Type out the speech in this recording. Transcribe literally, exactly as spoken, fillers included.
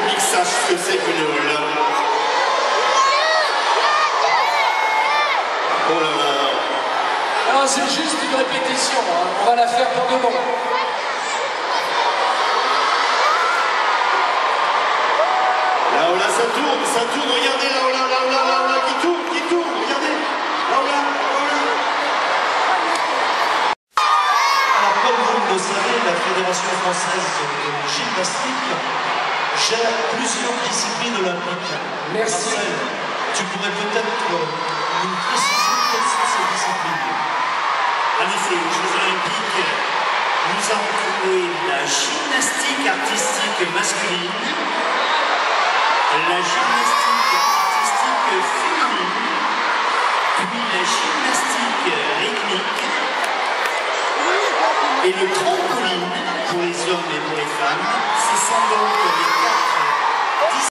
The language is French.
public sache ce que c'est qu'une hall. Oh là là. Alors c'est juste une répétition, hein. On va la faire pour de bon. Là, oh là, ça tourne, ça tourne, regardez là, oh là, là, oh là, là, oh là, qui tourne, qui tourne, regardez. Là, oh là, oh là. Alors, comme vous le savez, la Fédération française de gymnastique gère plusieurs disciplines olympiques. Merci. Marcel, tu pourrais peut-être nous préciser quelles sont ces disciplines? En effet, aux Jeux Olympiques, nous avons trouvé la gymnastique artistique masculine, la gymnastique artistique féminine, puis la gymnastique rythmique et le trampoline pour les hommes et pour les femmes.